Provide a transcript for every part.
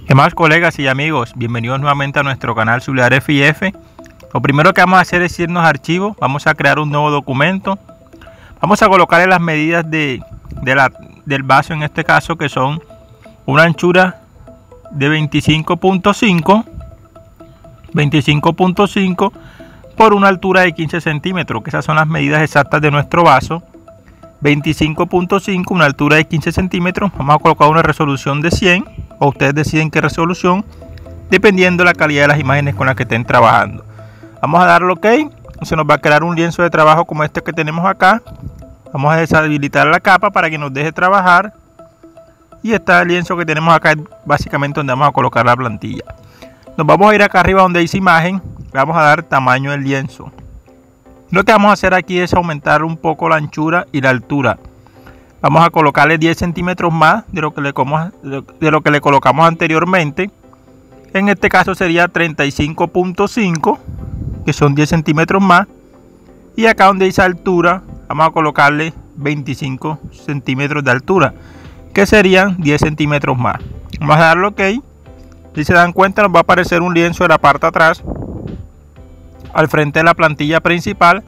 ¿Qué más, colegas y amigos? Bienvenidos nuevamente a nuestro canal Sublear FIF. Lo primero que vamos a hacer es irnos a archivos. Vamos a crear un nuevo documento. Vamos a colocarle las medidas del vaso, en este caso, que son una anchura de 25.5 por una altura de 15 centímetros, que esas son las medidas exactas de nuestro vaso. 25.5, una altura de 15 centímetros. Vamos a colocar una resolución de 100, o ustedes deciden qué resolución, dependiendo de la calidad de las imágenes con las que estén trabajando. Vamos a darle OK. Se nos va a crear un lienzo de trabajo como este que tenemos acá. Vamos a deshabilitar la capa para que nos deje trabajar. Y este lienzo que tenemos acá es básicamente donde vamos a colocar la plantilla. Nos vamos a ir acá arriba donde dice imagen. Vamos a dar tamaño del lienzo. Lo que vamos a hacer aquí es aumentar un poco la anchura y la altura. Vamos a colocarle 10 centímetros más de lo que le colocamos anteriormente. En este caso sería 35.5, que son 10 centímetros más. Y acá donde dice altura, vamos a colocarle 25 centímetros de altura, que serían 10 centímetros más. Vamos a darle OK. Si se dan cuenta, nos va a aparecer un lienzo de la parte de atrás. Al frente de la plantilla principal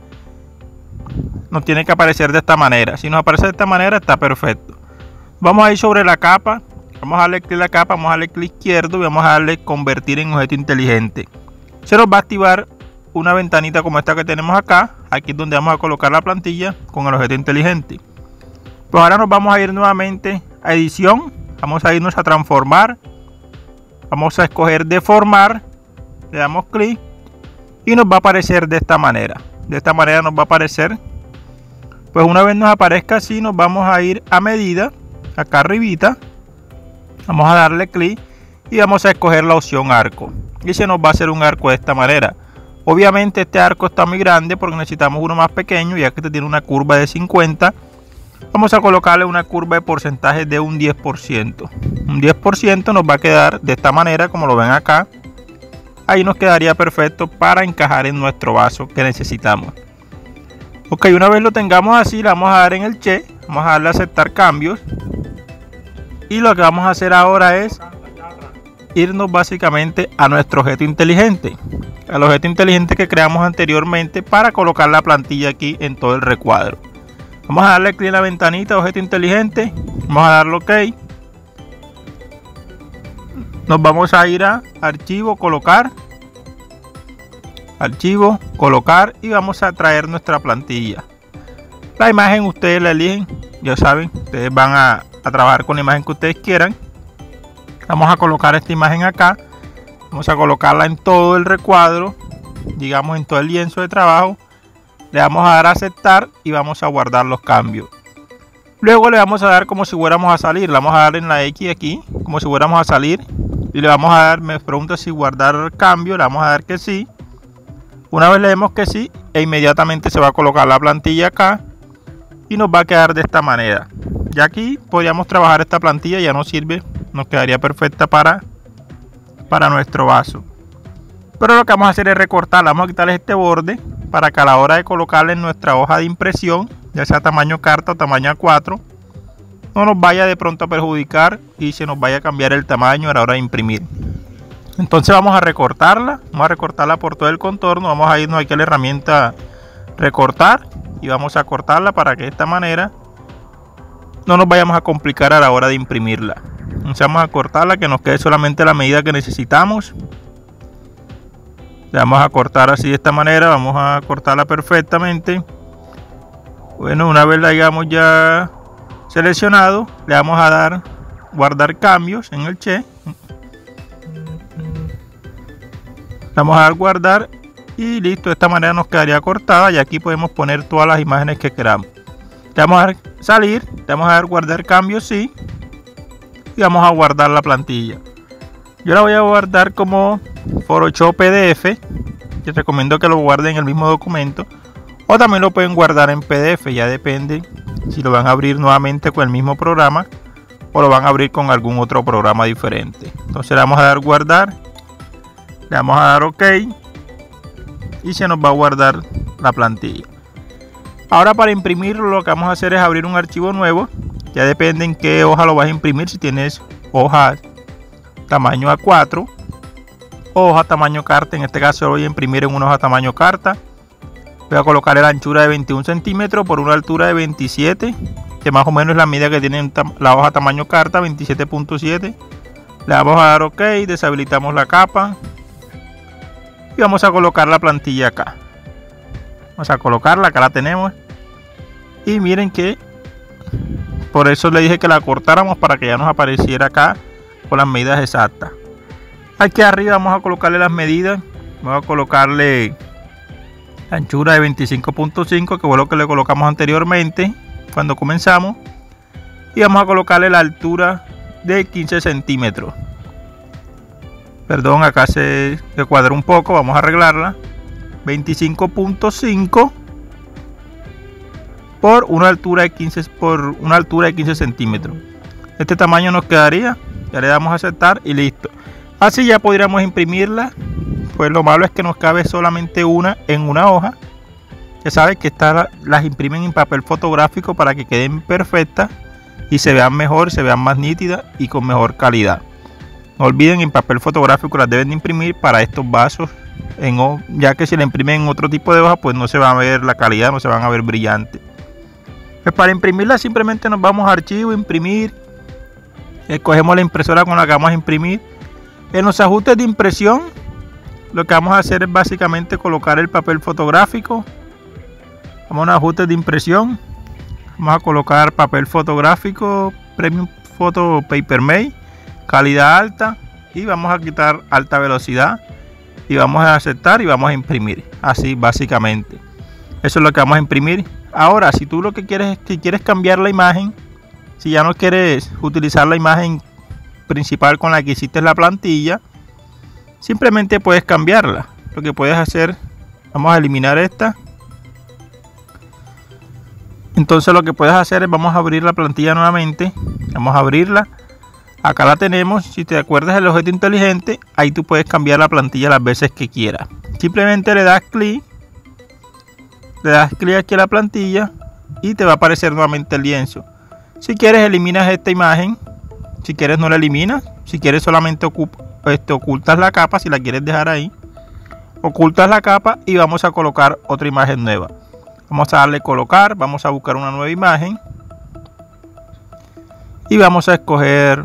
nos tiene que aparecer de esta manera. Si nos aparece de esta manera, está perfecto. Vamos a ir sobre la capa, vamos a darle clic a la capa, vamos a darle clic izquierdo y vamos a darle convertir en objeto inteligente. Se nos va a activar una ventanita como esta que tenemos acá. Aquí es donde vamos a colocar la plantilla con el objeto inteligente. Pues ahora nos vamos a ir nuevamente a edición, vamos a irnos a transformar, vamos a escoger deformar, le damos clic y nos va a aparecer de esta manera. De esta manera nos va a aparecer. Pues una vez nos aparezca así, nos vamos a ir a medida, acá arribita. Vamos a darle clic y vamos a escoger la opción arco. Y se nos va a hacer un arco de esta manera. Obviamente este arco está muy grande porque necesitamos uno más pequeño, ya que este tiene una curva de 50. Vamos a colocarle una curva de porcentaje de un 10%. Un 10% nos va a quedar de esta manera, como lo ven acá. Ahí nos quedaría perfecto para encajar en nuestro vaso que necesitamos. Ok, una vez lo tengamos así, le vamos a dar en el check, vamos a darle a aceptar cambios. Y lo que vamos a hacer ahora es irnos básicamente a nuestro objeto inteligente. Al objeto inteligente que creamos anteriormente para colocar la plantilla aquí en todo el recuadro. Vamos a darle clic en la ventanita objeto inteligente, vamos a darle OK. Nos vamos a ir a archivo, colocar, archivo, colocar y vamos a traer nuestra plantilla. La imagen ustedes la eligen, ya saben, ustedes van a trabajar con la imagen que ustedes quieran. Vamos a colocar esta imagen acá, vamos a colocarla en todo el recuadro, digamos en todo el lienzo de trabajo. Le vamos a dar a aceptar y vamos a guardar los cambios. Luego le vamos a dar como si fuéramos a salir, le vamos a dar en la X aquí, como si fuéramos a salir. Y le vamos a dar, me pregunta si guardar cambio, le vamos a dar que sí. Una vez le demos que sí, e inmediatamente se va a colocar la plantilla acá y nos va a quedar de esta manera. Ya aquí podríamos trabajar esta plantilla, ya no sirve, nos quedaría perfecta para nuestro vaso. Pero lo que vamos a hacer es recortarla, vamos a quitarle este borde para que a la hora de colocarla en nuestra hoja de impresión, ya sea tamaño carta o tamaño A4, no nos vaya de pronto a perjudicar y se nos vaya a cambiar el tamaño a la hora de imprimir. Entonces vamos a recortarla por todo el contorno. Vamos a irnos aquí a la herramienta recortar y vamos a cortarla para que de esta manera no nos vayamos a complicar a la hora de imprimirla. Entonces vamos a cortarla, que nos quede solamente la medida que necesitamos. Le vamos a cortar así de esta manera, vamos a cortarla perfectamente. Bueno, una vez la hayamos ya seleccionado, le vamos a dar guardar cambios en el check. Vamos a dar guardar y listo. De esta manera nos quedaría cortada y aquí podemos poner todas las imágenes que queramos. Le vamos a dar salir, le vamos a dar guardar cambios sí y vamos a guardar la plantilla. Yo la voy a guardar como Photoshop PDF. Les recomiendo que lo guarden en el mismo documento, o también lo pueden guardar en PDF, ya depende si lo van a abrir nuevamente con el mismo programa o lo van a abrir con algún otro programa diferente. Entonces le vamos a dar guardar, le vamos a dar OK y se nos va a guardar la plantilla. Ahora para imprimirlo lo que vamos a hacer es abrir un archivo nuevo. Ya depende en qué hoja lo vas a imprimir. Si tienes hojas tamaño A4 o hoja tamaño carta. En este caso lo voy a imprimir en una hoja tamaño carta. Voy a colocar la anchura de 21 centímetros por una altura de 27, que más o menos es la medida que tiene la hoja tamaño carta, 27.7. Le vamos a dar OK, deshabilitamos la capa y vamos a colocar la plantilla acá. Vamos a colocarla, acá la tenemos. Y miren que por eso le dije que la cortáramos, para que ya nos apareciera acá con las medidas exactas. Aquí arriba vamos a colocarle las medidas. Vamos a colocarle la anchura de 25.5, que fue lo que le colocamos anteriormente cuando comenzamos. Y vamos a colocarle la altura de 15 centímetros. Perdón, acá se cuadró un poco, vamos a arreglarla. 25.5 por una altura de 15 centímetros. Este tamaño nos quedaría. Ya le damos a aceptar y listo. Así ya podríamos imprimirla. Pues lo malo es que nos cabe solamente una en una hoja. Ya sabes que las imprimen en papel fotográfico para que queden perfectas y se vean mejor, se vean más nítidas y con mejor calidad. No olviden, en papel fotográfico las deben de imprimir para estos vasos, ya que si la imprimen en otro tipo de hoja, pues no se va a ver la calidad, no se van a ver brillantes. Pues para imprimirla simplemente nos vamos a archivo, imprimir, escogemos la impresora con la que vamos a imprimir. En los ajustes de impresión, lo que vamos a hacer es básicamente colocar el papel fotográfico. Vamos a ajustes de impresión, vamos a colocar papel fotográfico Premium Photo Paper Mate, calidad alta, y vamos a quitar alta velocidad y vamos a aceptar y vamos a imprimir. Así básicamente, eso es lo que vamos a imprimir. Ahora, si tú lo que quieres es que quieres cambiar la imagen, si ya no quieres utilizar la imagen principal con la que hiciste la plantilla, simplemente puedes cambiarla. Lo que puedes hacer, vamos a eliminar esta. Entonces lo que puedes hacer es, vamos a abrir la plantilla nuevamente, vamos a abrirla. Acá la tenemos. Si te acuerdas del objeto inteligente, ahí tú puedes cambiar la plantilla las veces que quieras. Simplemente le das clic aquí a la plantilla y te va a aparecer nuevamente el lienzo. Si quieres, eliminas esta imagen. Si quieres, no la eliminas. Si quieres, solamente ocultas la capa. Si la quieres dejar ahí, ocultas la capa y vamos a colocar otra imagen nueva. Vamos a darle colocar, vamos a buscar una nueva imagen y vamos a escoger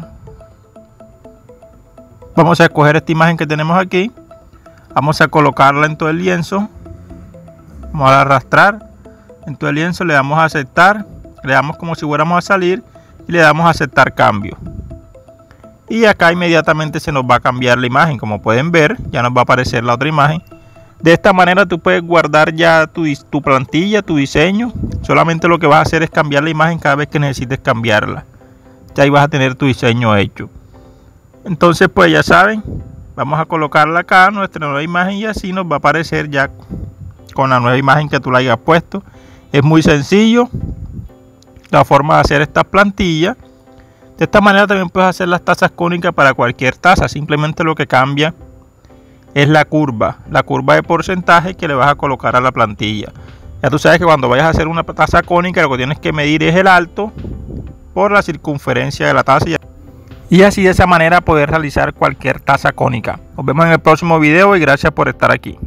esta imagen que tenemos aquí. Vamos a colocarla en todo el lienzo. Vamos a arrastrar en todo el lienzo, le damos a aceptar, le damos como si fuéramos a salir y le damos a aceptar cambio. Y acá inmediatamente se nos va a cambiar la imagen. Como pueden ver, ya nos va a aparecer la otra imagen. De esta manera tú puedes guardar ya tu plantilla, tu diseño. Solamente lo que vas a hacer es cambiar la imagen cada vez que necesites cambiarla. Ya ahí vas a tener tu diseño hecho. Entonces pues ya saben, vamos a colocarla acá, nuestra nueva imagen, y así nos va a aparecer ya con la nueva imagen que tú la hayas puesto. Es muy sencillo la forma de hacer estas plantillas. De esta manera también puedes hacer las tazas cónicas para cualquier taza. Simplemente lo que cambia es la curva de porcentaje que le vas a colocar a la plantilla. Ya tú sabes que cuando vayas a hacer una taza cónica, lo que tienes que medir es el alto por la circunferencia de la taza, y así de esa manera poder realizar cualquier taza cónica. Nos vemos en el próximo video y gracias por estar aquí.